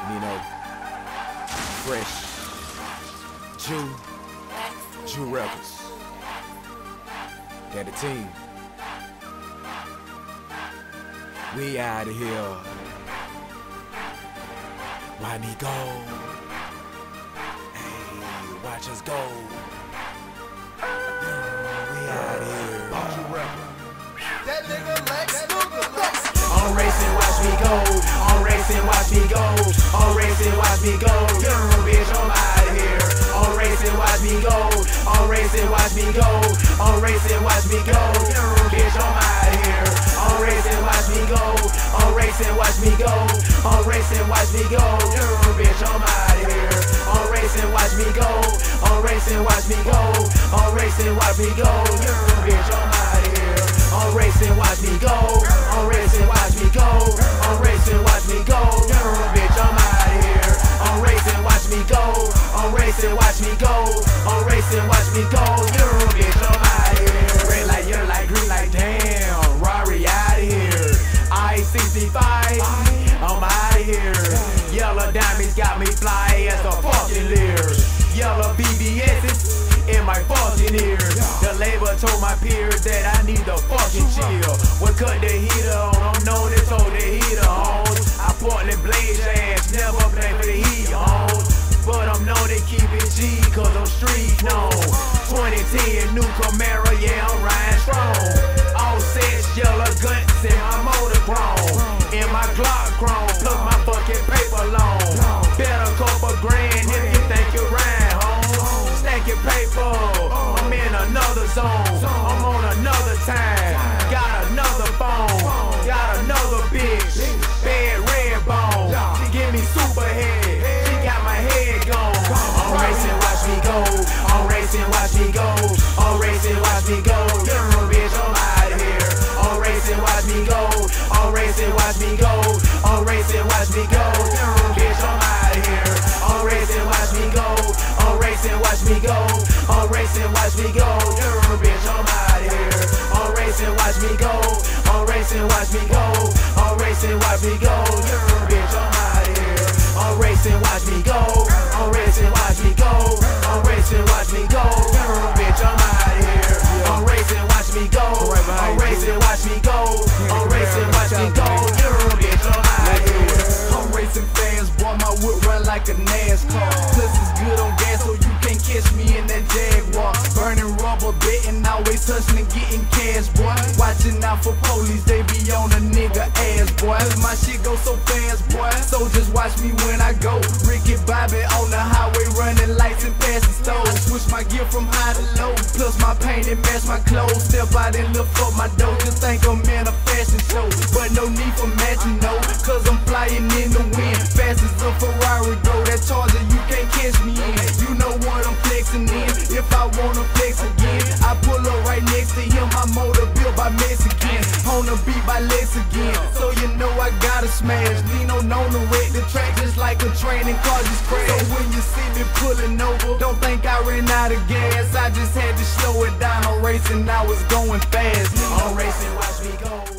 Nino, Fresh, Jew Rebels. Got a team. We out of here. Why me go? Hey, watch us go. We out of here. That nigga Lex Luger. On racing, watch me go. On racing, watch me go. On racing, watch me go. Bitch, I'm out of here. On racing, watch me go. On racing, watch me go. On racing, watch me go. Bitch, I'm out of here. On racing, watch me go. On racing, watch me go. On racing, watch me go. Bitch, I'm out of here. On racing, watch me go. On racing, watch me go. On racing, watch me go. Bitch, I'm out of here. On racing, watch me go. On racing, watch me go. On racing, watch me go. Bitch, I'm out of here. On racing, watch me go. On racing, watch me go. On racing, watch me go. Bitch, I'm out of here. Red light, yellow light, green light, damn. Rari out of here. I-65, I'm out of here. Yellow diamonds got me fly as a fucking leer. Yellow BBS's in my fucking ears. The label told my peers that I need to fucking chill. What cut the heater on? I'm known to told the heater on. I Portland blaze your ass, never play for the heat on. But I'm known to keep it G, cause I'm street known. 2010 new Camaro, yeah, I'm riding strong. All sets, yellow guts, and my motor chrome. In my Glock chrome, plus my fucking paper loan. Bet a couple grand if you think you're right, home. Stack your paper, I'm in another zone. I'm on another time, got another phone. Got another bitch, bad red bone. She give me super head, she got my head gone. On racing, watch me go. On racing, watch me go. On racing, watch me go. Bitch, I'm out of here. On racing, watch me go. On racing, watch me go. On racing, watch me go. Bitch, I'm out of here. On racing, watch me go. On racing, watch me go. On racing, watch me go. Bitch, I'm out of here. On racing, watch me go. On racing, watch me go. On racing, watch me go. Bitch, I'm out of here. On racing, watch me go. On racing, watch me go. On racing, watch me go. Bitch, I'm out of here. On racing, watch me go. On racing, watch me go. On racing, watch me go. Bitch, I'm out of here. I'm racing fast, boy, my whip run like a NASCAR. Plus it's good on gas, so you can't catch me in that Jaguar. Burning rubber, betting, always hustling, getting cash, boy. Watching out for police, they be on a nigga ass, boy. My shit go so fast, boy, so just watch me when I go. Ricky Bobby on the highway, running lights and passing stores. I switch my gear from high to low, plus my paint and match my clothes. Step out and lift up my dough, just think I'm in a fashion show. But no need for matching, no, cause I'm flying in the wind. Fast as a Ferrari, bro, that Charger you can't catch me in. You know what I'm flexing in, if I wanna flex again. I pull up right next to him, my motor built by Mexican. On the beat by Lex again, so you know I gotta smash. Nino known to wreck the track just like a train and car just crash. So when you see me pulling over, don't think I ran out of gas. I just had to slow it down. On racing, I was going fast. On racing, watch me go.